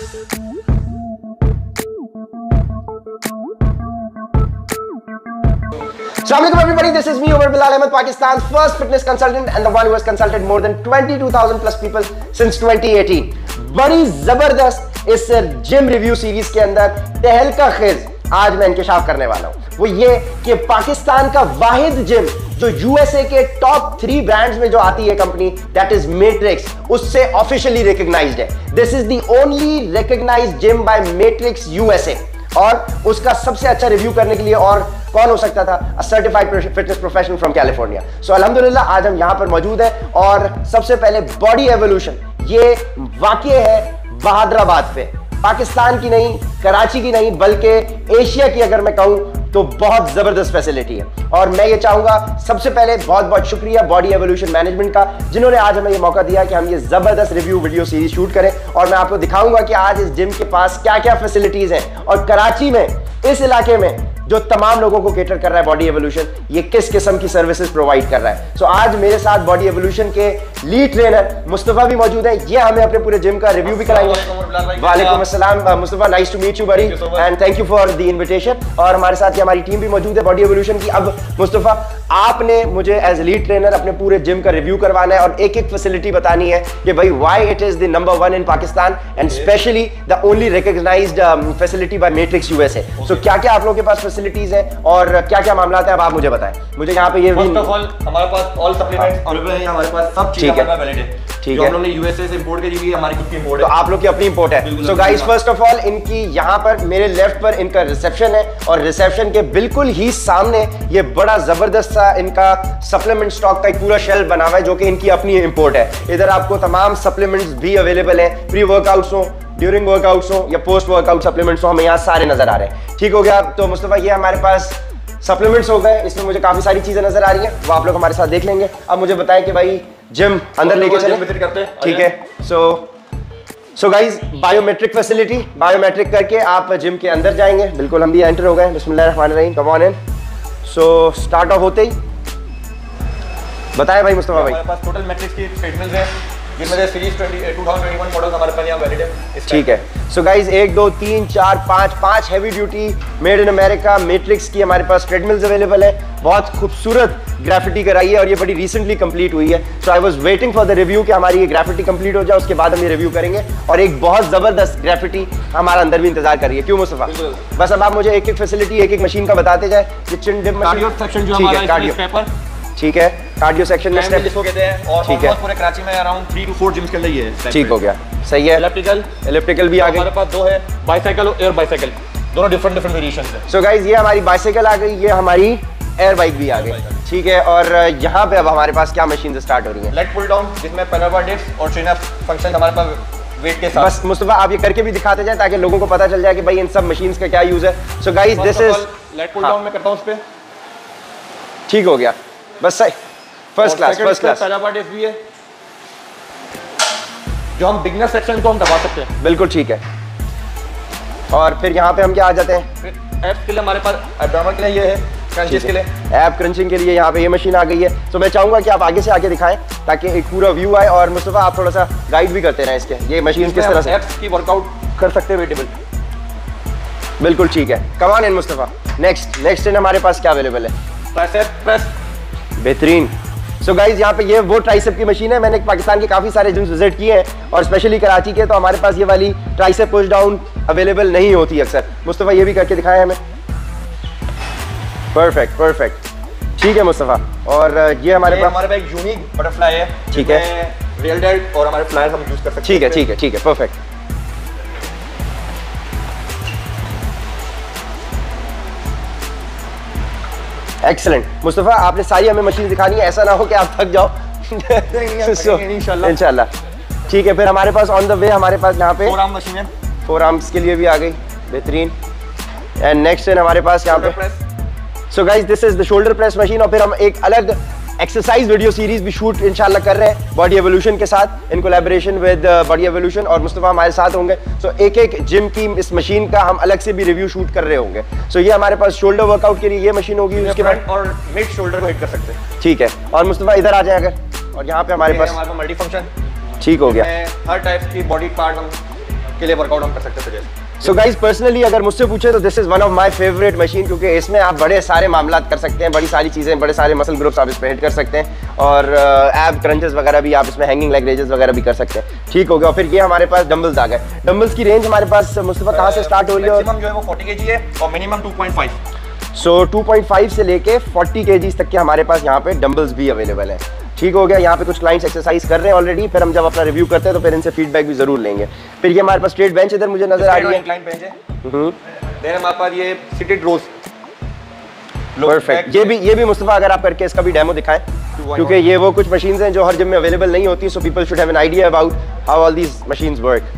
Assalamualaikum everybody, this is me Umar Bilal Ahmed, Pakistan's first fitness consultant and the one who has consulted more than 22,000 plus people since 2018. बड़ी जबरदस्त इस gym review series के अंदर तहलका खेज आज मैं इंकशाफ करने वाला हूं। वो ये कि पाकिस्तान का वाहिद जिम जो यूएसए के टॉप 3 ब्रांड्स में जो आती है कंपनी, दैट इज मैट्रिक्स, उससे ऑफिशियली रिकॉग्नाइज्ड है। This is the only recognised gym by Matrix USA. और उसका सबसे अच्छा रिव्यू करने के लिए और कौन हो सकता था, a certified fitness professional from California. So अल्हम्दुलिल्लाह आज हम यहां पर मौजूद हैं। और सबसे पहले बॉडी एवोल्यूशन, ये वाक़ई है बहादराबाद पे, पाकिस्तान की नहीं, कराची की नहीं, बल्कि एशिया की अगर मैं कहूं तो बहुत जबरदस्त फैसिलिटी है। और मैं ये चाहूंगा सबसे पहले बहुत बहुत शुक्रिया बॉडी एवोल्यूशन मैनेजमेंट का, जिन्होंने आज हमें ये मौका दिया कि हम ये जबरदस्त रिव्यू वीडियो सीरीज शूट करें। और मैं आपको दिखाऊंगा कि आज इस जिम के पास क्या क्या फैसिलिटीज हैं और कराची में, इस इलाके में जो तमाम लोगों को केटर कर रहा है बॉडी एवोल्यूशन, ये किस किस्म की सर्विसेज प्रोवाइड कर रहा है। सो आज मेरे साथ बॉडी एवोल्यूशन के लीड ट्रेनर मुस्तफा भी मौजूद है। ये हमें अपने पूरे जिम का रिव्यू भी कराएंगे। वालेकुम अस्सलाम Mustafa, nice to meet you buddy and thank you for the invitation. और हमारे साथ ये हमारी टीम भी मौजूद है बॉडी एवोल्यूशन की। अब मुस्तफा, आपने मुझे एज लीड ट्रेनर अपने पूरे जिम का रिव्यू करवाना है और एक एक फैसिलिटी बतानी है कि भाई why it is the number 1 in Pakistan and specially the only recognised facility by Matrix USA. So क्या क्या आप लोगों के पास फैसिलिटीज है और क्या क्या मामला है, अब आप मुझे बताएं। मुझे यहाँ पे ये फर्स्ट ऑफ ऑल हमारे पास ऑल सप्लीमेंट्स अवेलेबल है, हमारे पास सब चीजें वैलिड है। ठीक है, हम लोग ने यूएसए से इंपोर्ट करी हुई है, हमारी खुद की इंपोर्ट है, तो आप लोग की अपनी इंपोर्ट है। So guys, first of all इनकी यहाँ पर मेरे लेफ्ट पर इनका रिसेप्शन है और रिसेप्शन के बिल्कुल ही सामने ये बड़ा जबरदस्त सा इनका सप्लीमेंट स्टॉक का एक पूरा शेल्फ बना हुआ है जो कि इनकी अपनी इंपोर्ट है। इधर आपको तमाम सप्लीमेंट्स भी अवेलेबल है, प्री वर्कआउट्स हो, ड्यूरिंग वर्कआउट्स हो या पोस्ट वर्कआउट सप्लीमेंट्स हो, हमें यहाँ सारे नजर आ रहे हैं। ठीक हो गया। तो मुस्तफा, ये हमारे पास सप्लीमेंट्स हो गए, इसमें मुझे काफी सारी चीजें नजर आ रही हैं, वो आप लोग हमारे साथ देख लेंगे। अब मुझे बताएं कि भाई जिम अंदर लेके चले। ठीक है। So guys, biometric facility, biometric करके आप जिम के अंदर जाएंगे। बिल्कुल, हम भी एंटर हो गए। बिस्मिल्लाहिर्रहमानिर्रहीम, come on in. So start off होते ही बताएं भाई मुस्तफा भाई। हमारे पास टोटल मैट्रिक्स की ट्रेडमिल्स हैं, जिनमें से सीरीज 2021 मॉडल्स हमारे पास यहाँ वैलिड है। ठीक है। So guys 1 2 3 4 5 heavy duty made in America Matrix की हमारे पास ट्रेडमिल्स अवेलेबल है। बहुत खूबसूरत ग्राफिटी कराई है और ये बड़ी रिसेंटली कंप्लीट हुई है। So I was waiting for the review कि हमारी ये ग्राफिटी कंप्लीट हो जाए, उसके बाद हम ये रिव्यू करेंगे। और एक बहुत जबरदस्त ग्राफिटी हमारा अंदर भी इंतजार कर रही है। क्यों मुस्तफा? बस अब आप मुझे एक एक फैसिलिटी, एक एक मशीन का बताते जाए। कार्डियो सेक्शन जो हमारा है, ठीक है, कार्डियो सेक्शन में स्टेप जिसको कहते हैं, और ठीक है, पूरे कराची में अराउंड 3 to 4 जिम्स के अंदर ये है। ठीक हो गया, सही है। इलेक्ट्रिकल भी आ गई हमारे पास 2 है, बाइसाइकिल और एयर बाइसाइकिल, दोनों डिफरेंट वेरिएशंस है। सो गाइस, ये हमारी बाइसाइकिल आ गई, ये हमारी एयर बाइक भी आ गई। ठीक है। और यहाँ पे अब हमारे पास क्या मशीन स्टार्ट हो रही है? लेग पुल डाउन, जिसमें पैनल बार डिप्स और ट्रेन अप फंक्शन हमारे पास वेट के साथ। बस मुस्तफा, आप ये करके भी दिखाते जाएं ताकि लोगों को पता चल जाए कि भाई इन सब मशीन्स का क्या यूज है। So guys, this is leg pull down में करता हूं उस पे। ठीक हो गया, बस सही, first class. Panel bar dips भी है जो हम बिगिनर सेक्शन को हम दबा सकते हैं। बिल्कुल ठीक है। और फिर यहाँ पे हम क्या आ जाते हैं? फिर एब्स के लिए हमारे पास एब्डोमेन के लिए ये है, क्रंचेस के लिए, एब क्रंचिंग के लिए यहाँ पे ये मशीन आ गई है। तो मैं चाहूंगा कि आप आगे से आके दिखाएं ताकि एक पूरा व्यू आए। और मुस्तफा, आप थोड़ा सा गाइड भी करते रहें इसके, ये मशीन किस तरह से एब्स की वर्कआउट कर सकते हैं वेटेबल। बिल्कुल ठीक है। Come on in Mustafa. Next in हमारे पास क्या अवेलेबल है? ट्राइसेप प्रेस, बेहतरीन। सो गाइज, यहाँ पे ये वो ट्राइसेप की मशीन है। मैंने पाकिस्तान के काफ़ी सारे जिम्स विजिट किए हैं और स्पेशली कराची के, तो हमारे पास ये वाली ट्राइसेप पुश डाउन अवेलेबल नहीं होती अक्सर। मुस्तफा, ये भी करके दिखाएं हमें। परफेक्ट। ठीक है मुस्तफा। और ये हमारे पास एक यूनिक बटरफ्लाई है। ठीक है, रियल डेड और हमारे फ्लायर्स हम यूज कर सकते हैं। ठीक है, परफेक्ट। एक्सीलेंट। मुस्तफा, आपने सारी हमें मशीन दिखानी है, ऐसा ना हो कि आप थक जाओ। इंशाल्लाह। ठीक है। फिर हमारे पास ऑन द वे हमारे पास यहाँ पे 4 आर्म मशीन है, 4 आर्म्स के लिए भी आ गई, बेहतरीन। एंड नेक्स्ट है हमारे पास यहाँ पे। So guys, this is the shoulder press machine. और फिर हम एक अलग एक्सरसाइज वीडियो सीरीज भी शूट इंशाल्लाह कर रहे हैं बॉडी एवोल्यूशन के साथ, in collaboration with body evolution, और मुस्तफा हमारे साथ होंगे। सो एक एक जिम की इस मशीन का हम अलग से भी रिव्यू शूट कर रहे होंगे। सो ये हमारे पास शोल्डर वर्कआउट के लिए ये मशीन होगी, उसके बाद और मिड शोल्डर को हिट कर सकते हैं। ठीक है। और मुस्तफा इधर आ जाए अगर, और यहाँ पे हमारे पास मल्टी फंक्शन। ठीक हो गया। हर टाइप की बॉडी पार्ट हम के लिए वर्कआउट हम कर सकते हैं सजेस्ट। सो गाइज पर्सनली अगर मुझसे पूछे तो this is one of my favourite machine, क्योंकि इसमें आप बड़े सारे मामला कर सकते हैं, बड़ी सारी चीज़ें, बड़े सारे मसल ग्रुप्स आप इसमें हिट कर सकते हैं, और एब क्रंचेस वगैरह भी आप इसमें, हैंगिंग लेग रेजेस वगैरह भी कर सकते हैं। ठीक हो गया। और फिर ये हमारे पास डंबल्स आ गए। डंबल्स की रेंज हमारे पास मुस्तफा कहाँ से स्टार्ट हो रही है? मैक्सिमम जो है वो 40 kg है और मिनिमम 2.5। सो 2.5 से लेके 40 kg तक के हमारे पास यहाँ पे डंबल्स भी अवेलेबल है। ठीक हो गया। यहाँ पे कुछ क्लाइंट्स एक्सरसाइज कर रहे हैं ऑलरेडी, फिर हम जब अपना रिव्यू करते हैं तो फिर इनसे फीडबैक भी जरूर लेंगे। फिर ये हमारे पास स्ट्रेट बेंच इधर मुझे नजर आ रही है। इंक्लाइन बेंच है। देन हमारे पास ये सिटेड रोज। परफेक्ट। ये भी मुस्तफा अगर आप करके इसका भी डेमो दिखाएं, क्योंकि ये वो कुछ मशीन्स हैं जो हर जिम में अवेलेबल नहीं होती, so people should have an idea about how all these machines work.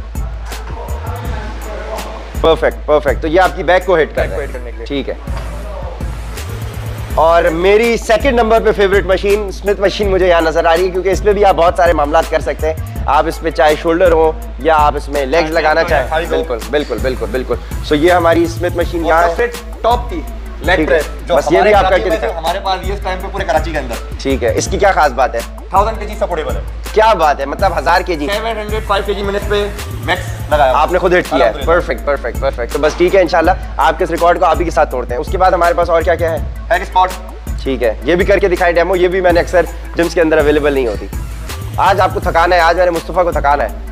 Perfect. तो ये आपकी बैक को हिट करने के लिए। ठीक है। और मेरी सेकंड नंबर पे फेवरेट मशीन स्मिथ मशीन मुझे यहाँ नजर आ रही है, क्योंकि इसमें भी आप बहुत सारे मामला कर सकते हैं। आप इसमें चाहे शोल्डर हो या आप इसमें लेग्स लगाना चाहें। बिल्कुल। सो ये हमारी स्मिथ मशीन यहाँ है, टॉप की लेग प्रेस। बस ये भी आप करके दिखाएं। हमारे पास ये इस टाइम पे पूरे कराची के अंदर। ठीक है। इसकी क्या खास बात है? 1000 kg सपोर्टेबल है। क्या बात है, मतलब 1000 kg 705 kg मैंने इस पे मैक्स लगाया, आपने खुद हिट किया है। परफेक्ट। तो बस ठीक है, इंशाल्लाह आपके इस रिकॉर्ड को आप ही के साथ तोड़ते हैं। उसके बाद हमारे पास और क्या क्या है? Hack squat. ठीक है। ये भी करके दिखाएं डेमो। ये भी मैंने अक्सर जिम्स के अंदर अवेलेबल नहीं होती। आज आपको थकाना है, आज मैंने मुस्तफा को थकाना है।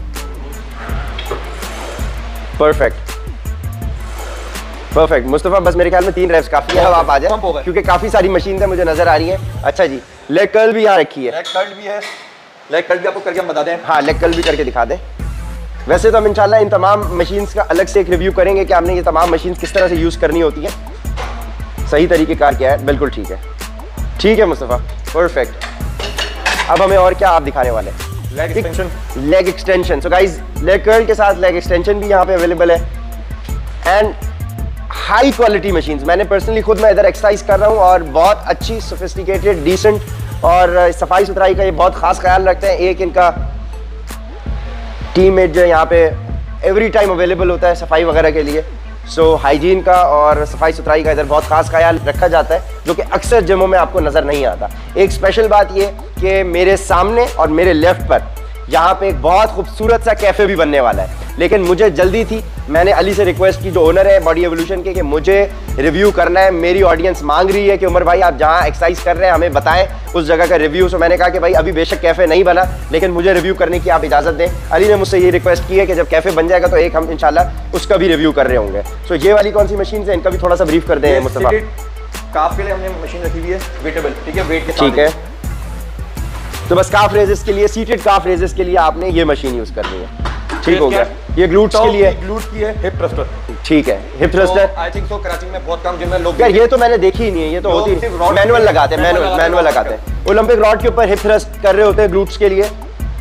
परफेक्ट मुस्तफा, बस मेरे ख्याल में 3 रेप्स काफी है। अब आप आ जाए, क्योंकि काफी सारी मशीन है मुझे नजर आ रही है। अच्छा जी, लेग कर्ल भी यहाँ रखी है। लेग कर्ल भी है। लेग कर्ल भी आपको करके हम बता दें। हाँ, लेग कर्ल भी करके दिखा दें। वैसे तो हम इंशाल्लाह इन तमाम मशीन्स का अलग से एक रिव्यू करेंगे कि हमने ये तमाम मशीन्स किस तरह से यूज करनी होती है, सही तरीकेकार क्या है। बिल्कुल ठीक है। ठीक है मुस्तफा, परफेक्ट। अब हमें और क्या आप दिखाने वाले हैं? Leg extension. So guys, leg curl के साथ लेग एक्सटेंशन भी यहाँ पे अवेलेबल है, एंड हाई क्वालिटी मशीन्स। मैंने पर्सनली खुद मैं इधर एक्सरसाइज कर रहा हूँ और बहुत अच्छी, सोफिस्टिकेटेड, डिसेंट, और सफाई सुथराई का ये बहुत खास ख्याल रखते हैं। एक इनका टीममेट जो है यहाँ पे एवरी टाइम अवेलेबल होता है सफाई वगैरह के लिए। सो हाइजीन का और सफाई सुथराई का इधर बहुत खास ख्याल रखा जाता है, जो कि अक्सर जिमों में आपको नज़र नहीं आता। एक स्पेशल बात ये कि मेरे सामने और मेरे लेफ्ट पर यहाँ पे एक बहुत खूबसूरत सा कैफ़े भी बनने वाला है, लेकिन मुझे जल्दी थी। मैंने अली से रिक्वेस्ट की, जो ओनर है बॉडी एवोल्यूशन के, कि मुझे रिव्यू करना है। मेरी ऑडियंस मांग रही है कि उमर भाई आप जहाँ एक्सरसाइज कर रहे हैं हमें बताएं उस जगह का रिव्यू। सो मैंने कहा कि भाई अभी बेशक कैफ़े नहीं बना, लेकिन मुझे रिव्यू करने की आप इजाज़त दें। अली ने मुझसे ये रिक्वेस्ट की है कि जब कैफ़े बन जाएगा तो एक हम इंशाल्लाह उसका भी रिव्यू कर रहे होंगे। सो ये वाली कौन सी मशीन है, इनका भी थोड़ा सा ब्रीफ कर दें मुस्तफा। काफ के लिए हमने मशीन रखी हुई है, वेटेबल। ठीक है, वेट के साथ। ठीक है। तो बस काफ रेजेस के लिए, सीटेड काफ रेजेस के लिए आपने ये मशीन यूज करनी है। ठीक हो गया। ये ग्लूट्स के लिए, ग्लूट्स की है, हिप थ्रस्टर। ठीक है, hip thruster. I think so Karachi में बहुत कम जिम में लोग, यार ये तो मैंने देखी ही नहीं है, ये तो होती है मैनुअल लगाते हैं, मैनुअल लगाते हैं। ओलंपिक रॉड के ऊपर हिप थ्रस्ट कर रहे होते हैं ग्लूट्स के लिए।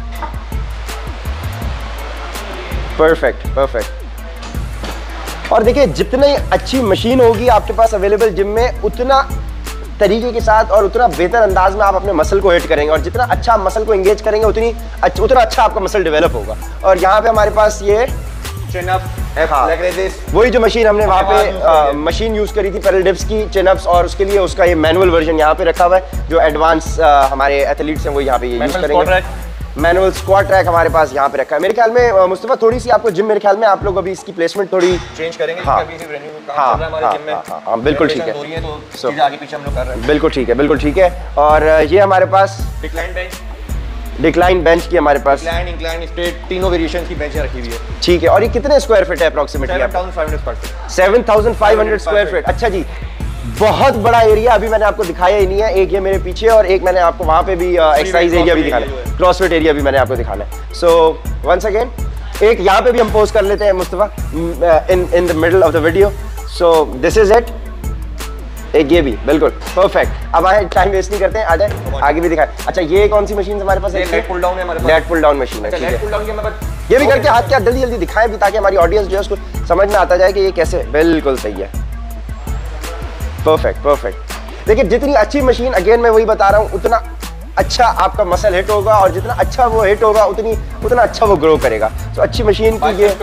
परफेक्ट। और देखिए, जितनी अच्छी मशीन होगी आपके पास अवेलेबल जिम में, उतना तरीके के साथ और उतना बेहतर अंदाज में आप अपने मसल को हिट करेंगे, और जितना अच्छा आप मसल को एंगेज करेंगे उतना अच्छा आपका मसल डेवलप होगा। और यहाँ पे हमारे पास ये चिन अप, लेग रेजेस, वही जो मशीन हमने वहाँ पे मशीन यूज करी थी पैडल डिप्स की, चिन अप्स, और उसके लिए उसका ये मैनुअल वर्जन यहाँ पे रखा हुआ है। जो एडवांस हमारे एथलीट्स हैं वो यहाँ पे ये यूज करेंगे। मैनुअल स्क्वाट ट्रैक हमारे पास यहाँ पे रखा है। मेरे ख्याल में मुस्तफा थोड़ी सी आपको जिम, मेरे ख्याल में आप लोग अभी इसकी प्लेसमेंट थोड़ी चेंज करेंगे। हाँ, बिल्कुल ठीक है। आगे पीछे हम लोग कर रहे हैं। बिल्कुल ठीक है। और ये हमारे पास डिक्लाइन बेंच की हमारे पास इंक्लाइन स्ट्रेट तीनों वेरिएशंस की बेंच रखी हुई है। ठीक है। और ये कितने स्क्वायर फीट है अप्रोक्सीमेटली? 7,500 square feet. अच्छा जी, बहुत बड़ा एरिया। अभी मैंने आपको दिखाया ही नहीं है। एक ये मेरे पीछे, और एक मैंने आपको वहां पे भी एक्सरसाइज एरिया भी दिखाना है, क्रॉसफिट एरिया भी मैंने आपको दिखाना है। सो वंस अगेन, एक यहाँ पे भी हम पोज कर लेते हैं Mustafa, in the middle of the video. So this is it. एक ये भी बिल्कुल परफेक्ट। अब आए, टाइम वेस्ट नहीं करते हैं, आ जाए आगे भी दिखाए। अच्छा, ये कौन सी मशीन हमारे पास है? लेट पुल डाउन है हमारे पास। लेट पुल डाउन मशीन है। ठीक है, ये भी करके हाथ क्या जल्दी दिखाएं भी, ताकि हमारी ऑडियंस जो है उसको समझ में आता जाए कि ये कैसे। बिल्कुल सही है। परफेक्ट। देखिए, जितनी अच्छी मशीन, अगेन मैं वही बता रहा हूँ, उतना अच्छा आपका मसल हिट होगा, और जितना अच्छा वो हिट होगा उतना अच्छा वो ग्रो करेगा। तो अच्छी मशीन की ये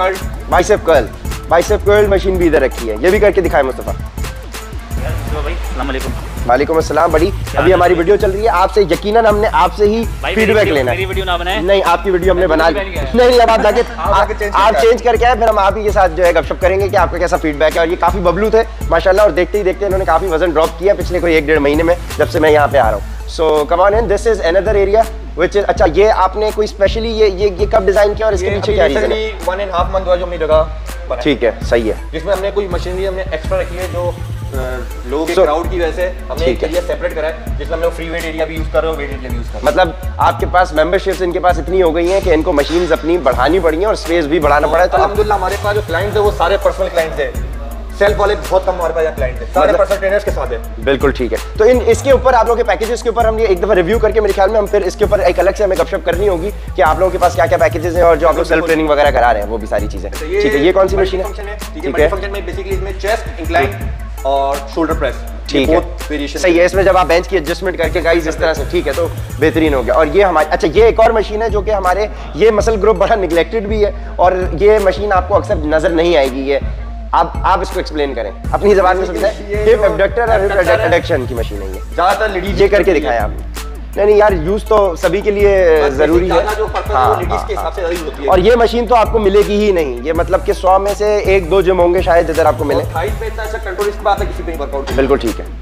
बाइसेप कर्ल मशीन भी इधर रखी है। ये भी करके दिखाएं मुस्तफा। भाई, अस्सलाम वालेकुम। वालेकुम अस्सलाम। बड़ी अभी हमारी वीडियो चल रही है, आपसे यकीनन हमने आपसे ही फीडबैक लेना है। मेरी वीडियो ना बनाए? नहीं, आपकी वीडियो हमने बना ली। नहीं, अब आप जाके आप चेंज करके आए, फिर हम आप ही के साथ जो है गपशप करेंगे कि आपका कैसा फीडबैक है। और ये काफी बबलू थे माशाल्लाह, और देखते ही देखते इन्होंने काफी वजन ड्रॉप किया पिछले कोई 1-1.5 महीने में जब से मैं यहाँ पे आ रहा हूँ। So come on in, this is another area which is, अच्छा ये आपने कोई स्पेशली ये कब डिजाइन किया और इसके पीछे क्या रीजन है? 1.5 मंथ हुआ जो हमने जगह बनाई। ठीक है, सही है। जिसमें हमने कोई मशीनरी हमने एक्स्ट्रा रखी है जो लोगों के क्राउड की वजह से हमने एक एरिया सेपरेट करा है, जिसमें हम लोग फ्री वेट एरिया भी यूज कर रहे हो, वेट एरिया भी यूज कर रहे हो। मतलब आपके पास मेंबरशिप्स इनके पास इतनी हो गई हैं कि इनको मशीन्स अपनी बढ़ानी पड़ी हैं और स्पेस भी बढ़ाना पड़ा है। तो अल्हम्दुलिल्लाह हमारे पास जो क्लाइंट्स है वो सारे पर्सनल क्लाइंट्स हैं, सेल्फ वाले बहुत कम हमारे पास क्लाइंट्स हैं, सारे पर्सनल ट्रेनर्स के साथ है। बिल्कुल ठीक है। तो इन इसके ऊपर आप लोगों के पैकेजेस के ऊपर हम ये एक दफा रिव्यू करके मेरे ख्याल में हम फिर इसके ऊपर एक अलग से हमें गपशप करनी होगी कि आप लोगों के पास क्या क्या पैकेजेस हैं और जो आप लोग सेल्फ ट्रेनिंग वगैरह करा रहे हैं वो भी सारी चीजें। ठीक है, ये कौन सी मशीन है? ठीक है, फंक्शन में बेसिकली इसमें चेस्ट, इंक्लाइन और शोल्डर प्रेस, ठीक है, सही है। इसमें जब आप बेंच की एडजस्टमेंट करके गाइस इस तरह से, ठीक है, तो बेहतरीन हो गया। और ये हमारे, अच्छा ये एक और मशीन है जो कि हमारे ये मसल ग्रुप बड़ा निगलेक्टेड भी है और ये मशीन आपको अक्सर नजर नहीं आएगी। ये आप इसको एक्सप्लेन करें अपनी ज़बान में समझाएं। हिप एब्डक्टर और हिप एडक्शन की मशीन है ये, ज्यादातर लेडीज ये करके दिखाया आपने। नहीं यार, यूज तो सभी के लिए जरूरी है। और ये मशीन तो आपको मिलेगी ही नहीं, ये मतलब कि 100 में से 1-2 जिम होंगे शायद इधर आपको मिले। बिल्कुल ठीक है,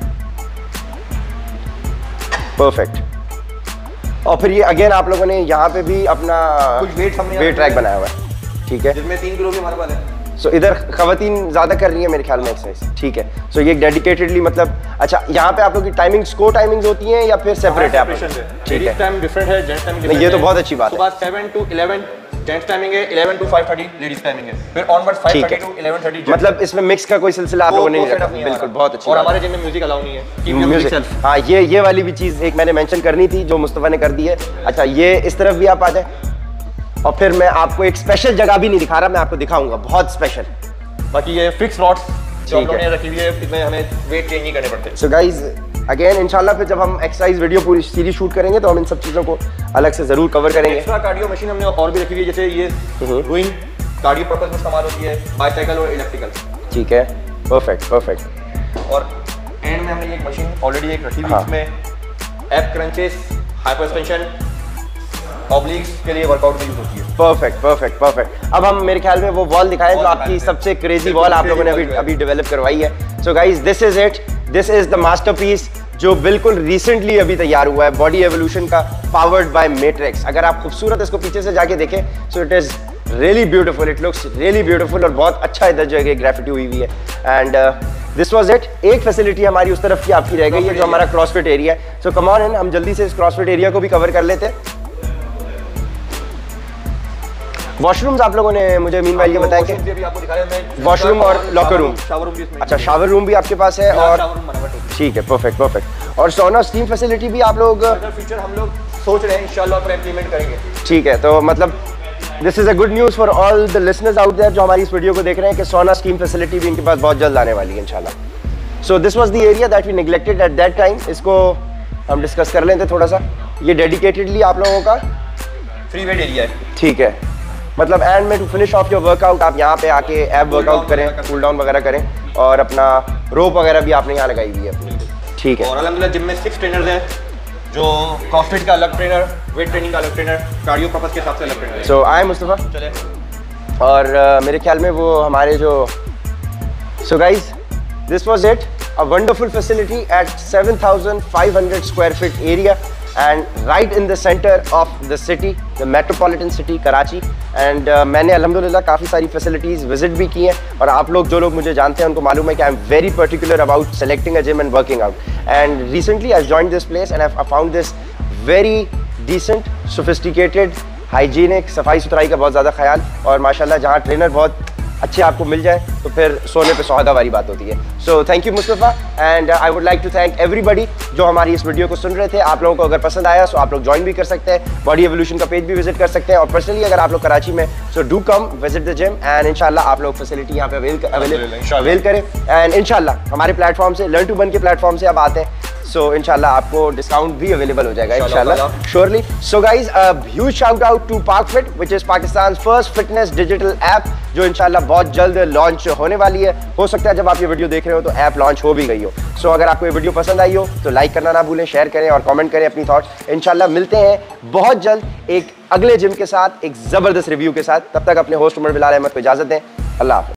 परफेक्ट। और फिर ये अगेन आप लोगों ने यहाँ पे भी अपना वेट ट्रैक बनाया हुआ है, ठीक है, जिसमें 3 किलो भी हमारे पास है। सो इधर खवातीन ज्यादा कर रही है मेरे ख्याल में एक्सरसाइज, ठीक है। सो ये डेडिकेटेडली, मतलब अच्छा यहाँ पे आप लोग की टाइमिंग्स को टाइमिंग्स होती हैं या फिर सेपरेट है आप? ठीक है, टाइम डिफरेंट है, जेंट्स टाइम डिफरेंट है। ये तो बहुत अच्छी बात है। सुबह 7 to 11 जेंट्स टाइमिंग है, 11 to 5:30 लेडीज टाइमिंग है, फिर ऑनवर्ड 5:30 to 11:30। मतलब इसमें मिक्स का कोई सिलसिला आप लोगों ने नहीं रखा। बिल्कुल, बहुत अच्छी। और हमारे जिम में म्यूजिक अलाउ नहीं है, म्यूजिक। हाँ, ये वाली भी चीज एक मैंने मेंशन करनी थी जो मुस्तफा ने कर दी है। अच्छा, ये इस तरफ भी आप आ जाए और फिर मैं आपको एक स्पेशल जगह भी नहीं दिखा रहा, मैं आपको दिखाऊंगा बहुत स्पेशल। बाकी ये फिक्स रॉड्स जो हम लोगों ने रखी हुई है, इसमें हमें वेट चेंज नहीं करने पड़ते। सो गाइस अगेन इंशाल्लाह फिर जब हम एक्सरसाइज वीडियो पूरी सीरीज शूट करेंगे तो हम इन सब चीज़ों को अलग से ज़रूर कवर करेंगे। एक्स्ट्रा कार्डियो मशीन हमने और भी रखी हुई है, जैसे ये रोइंग कार्डियो पर्पस में इस्तेमाल होती है, बाइसाइकिल और इलेक्ट्रिकल। ठीक है, परफेक्ट। और एंड में हमने एक मशीन ऑलरेडी एक रखी हुई है, इसमें एप क्रंचेस, हाइपरएक्सटेंशन, ऑब्लिक्स के लिए वर्कआउट में यूज होती है। परफेक्ट। अब हम मेरे ख्याल में वो वॉल दिखाएं जो आपकी सबसे क्रेजी वॉल आप लोगों ने अभी डेवलप करवाई है। So guys this is it, this is the masterpiece जो बिल्कुल रिसेंटली अभी तैयार हुआ है, बॉडी एवोल्यूशन का, पावर्ड बाय मैट्रिक्स। अगर आप खूबसूरत इसको पीछे से जाके देखें, so it is really beautiful, it looks really beautiful और बहुत अच्छा इधर जो है ग्राफिटी हुई हुई है। And this was it. एक फैसिलिटी हमारी उस तरफ की आपकी रह गई है जो हमारा क्रॉसफिट एरिया है। सो कम ऑन इन, हम जल्दी से इस क्रॉसफिट एरिया को भी कवर कर लेते हैं। वॉशरूम्स आप लोगों ने मुझे मीनवाइल ये बताया कि वॉशरूम और लॉकर रूम, अच्छा शावर रूम भी आपके पास है, और ठीक है, परफेक्ट। और सोना स्टीम फैसिलिटी भी आप लोग फ्यूचर हम लोग सोच रहे हैं इंशाल्लाह पर इंप्लीमेंट करेंगे। ठीक है, तो मतलब this is a good news for all the listeners out there जो हमारी इस वीडियो को देख रहे हैं कि सोना स्टीम फैसिलिटी भी इनके पास बहुत जल्द आने वाली है इंशाल्लाह। So this was the area that we neglected at that time. इसको हम डिस्कस कर लेते थोड़ा सा। ये डेडिकेटेडली आप लोगों का फ्री वेट एरिया है, ठीक है, मतलब एंड में to finish off your workout आप यहाँ पे आके एब वर्कआउट करें, कूल डाउन वगैरह करें, और अपना रोप वगैरह भी आपने यहाँ लगाई हुई है। ठीक है, और अल्हम्दुलिल्लाह जिम में 6 ट्रेनर्स हैं, जो क्रॉसफिट का अलग ट्रेनर, वेट ट्रेनिंग का अलग ट्रेनर, कार्डियो पर्पस के हिसाब से अलग trainer. So I am Mustafa, चले, और मेरे ख्याल में वो हमारे जो, so guys this was it, a wonderful facility एट 7,500 square feet area and right in the center of the city, the metropolitan city Karachi। and मैंने अल्हम्दुलिल्लाह काफ़ी सारी facilities visit भी की हैं, और आप लोग जो लोग मुझे जानते हैं उनको मालूम है कि I am very particular about selecting a gym and working out। and recently I joined this place and I found this very decent, sophisticated, hygienic, सफाई सुथराई का बहुत ज़्यादा ख्याल, और माशाल्लाह जहाँ ट्रेनर बहुत अच्छे आपको मिल जाए तो फिर सोने पे सुहागा वाली बात होती है। So thank you Mustafa, and I would like to thank everybody जो हमारी इस वीडियो को सुन रहे थे। आप लोगों को अगर पसंद आया तो आप लोग ज्वाइन भी कर सकते हैं, बॉडी एवोल्यूशन का पेज भी विजिट कर सकते हैं, और पर्सनली अगर आप लोग कराची में, so do come visit the gym, and इंशाल्लाह आप लोग फैसिलिटी यहाँ पे अवेल करें। एंड इंशाल्लाह हमारे प्लेटफॉर्म से, लर्न टू बर्न के प्लेटफॉर्म से अब आते हैं सो इंशाल्लाह आपको डिस्काउंट भी अवेलेबल हो जाएगा इंशाल्लाह surely. So guys huge shout out to Parkfit which is Pakistan first fitness digital app, जो इंशाल्लाह बहुत जल्द लॉन्च होने वाली है। हो सकता है जब आप ये वीडियो देख रहे हो तो ऐप लॉन्च हो भी गई हो। सो अगर आपको ये वीडियो पसंद आई हो तो लाइक करना ना भूलें, शेयर करें और कमेंट करें अपनी थॉट्स। इंशाल्लाह मिलते हैं बहुत जल्द एक अगले जिम के साथ, एक जबरदस्त रिव्यू के साथ। तब तक अपने होस्ट उमर बिलाल अहमद को इजाजत दें। अल्लाह हाफ़िज़।